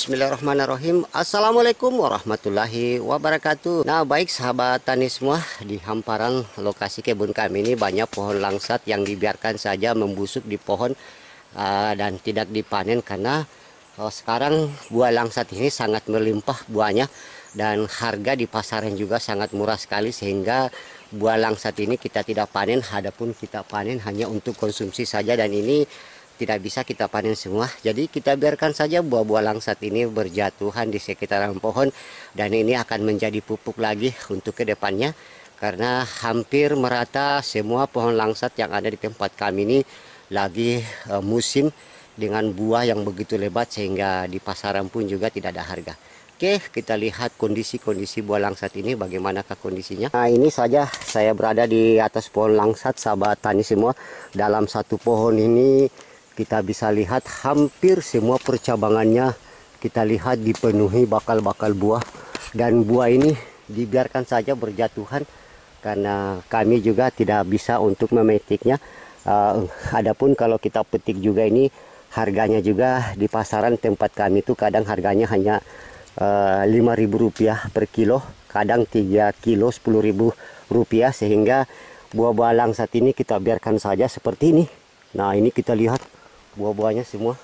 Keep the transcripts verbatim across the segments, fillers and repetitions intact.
Bismillahirrahmanirrahim. Assalamualaikum warahmatullahi wabarakatuh. Nah, baik sahabat tani semua, di hamparan lokasi kebun kami ini banyak pohon langsat yang dibiarkan saja membusuk di pohon uh, dan tidak dipanen karena uh, sekarang buah langsat ini sangat melimpah buahnya dan harga di pasaran juga sangat murah sekali, sehingga buah langsat ini kita tidak panen. Adapun kita panen hanya untuk konsumsi saja, dan ini tidak bisa kita panen semua. Jadi kita biarkan saja buah-buah langsat ini berjatuhan di sekitaran pohon, dan ini akan menjadi pupuk lagi untuk kedepannya, karena hampir merata semua pohon langsat yang ada di tempat kami ini lagi uh, musim dengan buah yang begitu lebat, sehingga di pasaran pun juga tidak ada harga. Oke, kita lihat kondisi-kondisi buah langsat ini bagaimanakah kondisinya. Nah, ini saja saya berada di atas pohon langsat, sahabat tani semua. Dalam satu pohon ini kita bisa lihat hampir semua percabangannya kita lihat dipenuhi bakal-bakal buah, dan buah ini dibiarkan saja berjatuhan karena kami juga tidak bisa untuk memetiknya. Uh, adapun kalau kita petik juga ini harganya juga di pasaran tempat kami itu kadang harganya hanya uh, lima ribu rupiah per kilo, kadang tiga kilo sepuluh ribu rupiah, sehingga buah-buah langsat ini kita biarkan saja seperti ini. Nah, ini kita lihat buah-buahnya semua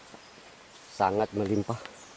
sangat melimpah.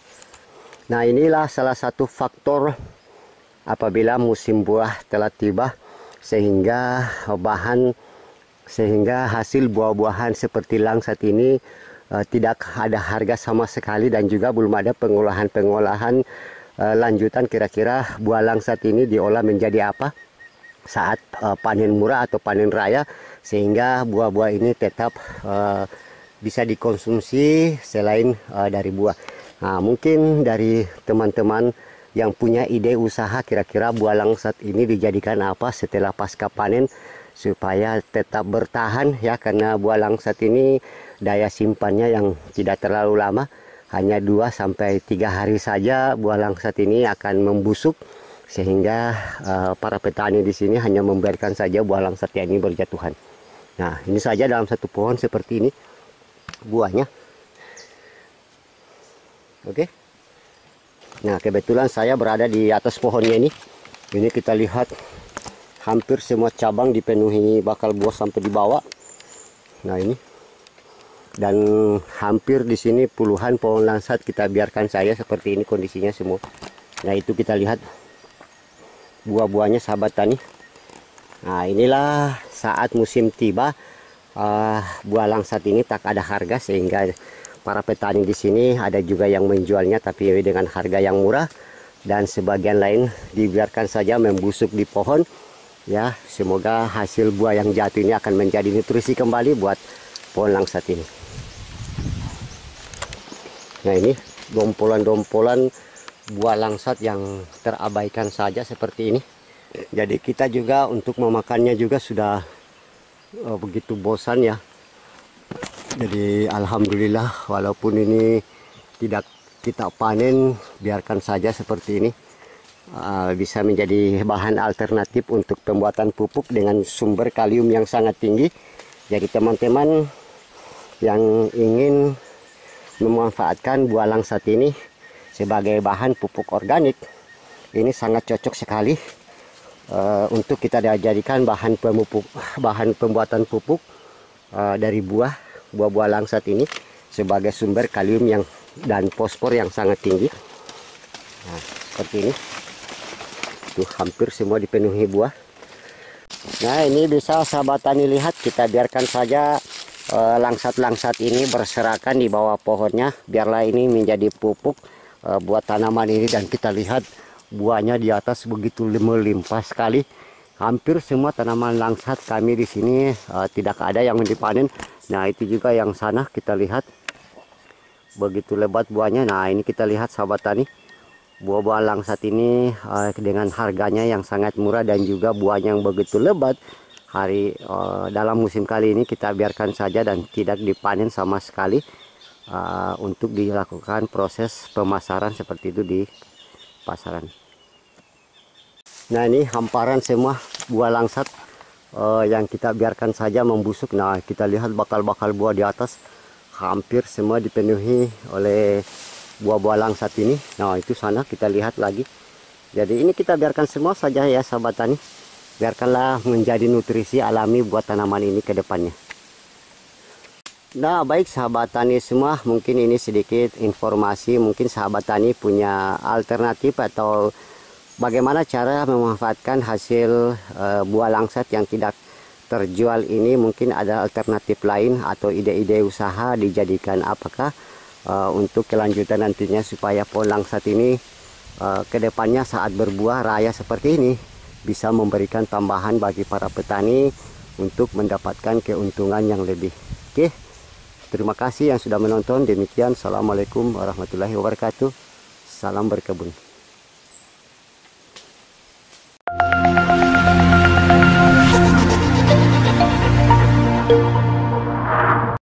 Nah, inilah salah satu faktor apabila musim buah telah tiba, sehingga bahan sehingga hasil buah-buahan seperti langsat ini uh, tidak ada harga sama sekali, dan juga belum ada pengolahan-pengolahan uh, lanjutan kira-kira buah langsat ini diolah menjadi apa saat uh, panen murah atau panen raya, sehingga buah-buah ini tetap uh, bisa dikonsumsi selain uh, dari buah. Nah, mungkin dari teman-teman yang punya ide usaha kira-kira buah langsat ini dijadikan apa setelah pasca panen supaya tetap bertahan ya, karena buah langsat ini daya simpannya yang tidak terlalu lama, hanya dua sampai tiga hari saja buah langsat ini akan membusuk, sehingga uh, para petani di sini hanya membiarkan saja buah langsat ini berjatuhan. Nah, ini saja dalam satu pohon seperti ini buahnya. Oke. Nah, kebetulan saya berada di atas pohonnya ini. Ini kita lihat hampir semua cabang dipenuhi bakal buah sampai di bawah. Nah, ini. Dan hampir di sini puluhan pohon langsat kita biarkan saja seperti ini kondisinya semua. Nah, itu kita lihat buah-buahnya sahabat tani. Nah, inilah saat musim tiba. Uh, buah langsat ini tak ada harga, sehingga para petani di sini ada juga yang menjualnya tapi dengan harga yang murah, dan sebagian lain dibiarkan saja membusuk di pohon ya. Semoga hasil buah yang jatuh ini akan menjadi nutrisi kembali buat pohon langsat ini. Nah, ini dompolan-dompolan buah langsat yang terabaikan saja seperti ini. Jadi kita juga untuk memakannya juga sudah Oh, begitu bosan ya. Jadi alhamdulillah, walaupun ini tidak kita panen, biarkan saja seperti ini. Uh, bisa menjadi bahan alternatif untuk pembuatan pupuk dengan sumber kalium yang sangat tinggi. Jadi teman-teman yang ingin memanfaatkan buah langsat ini sebagai bahan pupuk organik, ini sangat cocok sekali. Uh, untuk kita dijadikan bahan pemupuk, bahan pembuatan pupuk uh, dari buah buah-buah langsat ini sebagai sumber kalium yang dan fosfor yang sangat tinggi. Nah, seperti ini tuh hampir semua dipenuhi buah. Nah, ini bisa sahabat tani lihat, kita biarkan saja langsat-langsat uh, ini berserakan di bawah pohonnya, biarlah ini menjadi pupuk uh, buat tanaman ini. Dan kita lihat buahnya di atas begitu melimpah sekali. Hampir semua tanaman langsat kami di sini uh, tidak ada yang dipanen. Nah, itu juga yang sana kita lihat begitu lebat buahnya. Nah, ini kita lihat sahabat tani, buah-buah langsat ini uh, dengan harganya yang sangat murah dan juga buahnya yang begitu lebat. Hari uh, dalam musim kali ini kita biarkan saja dan tidak dipanen sama sekali uh, untuk dilakukan proses pemasaran seperti itu di pasaran. Nah, ini hamparan semua buah langsat uh, yang kita biarkan saja membusuk. Nah, kita lihat bakal-bakal buah di atas hampir semua dipenuhi oleh buah-buah langsat ini. Nah, itu sana kita lihat lagi. Jadi ini kita biarkan semua saja ya sahabat tani. Biarkanlah menjadi nutrisi alami buat tanaman ini ke depannya. Nah, baik sahabat tani semua, mungkin ini sedikit informasi. Mungkin sahabat tani punya alternatif atau bagaimana cara memanfaatkan hasil e, buah langsat yang tidak terjual ini. Mungkin ada alternatif lain atau ide-ide usaha dijadikan apakah e, untuk kelanjutan nantinya supaya pohon langsat ini e, kedepannya saat berbuah raya seperti ini bisa memberikan tambahan bagi para petani untuk mendapatkan keuntungan yang lebih. Oke, terima kasih yang sudah menonton. Demikian, assalamualaikum warahmatullahi wabarakatuh. Salam berkebun.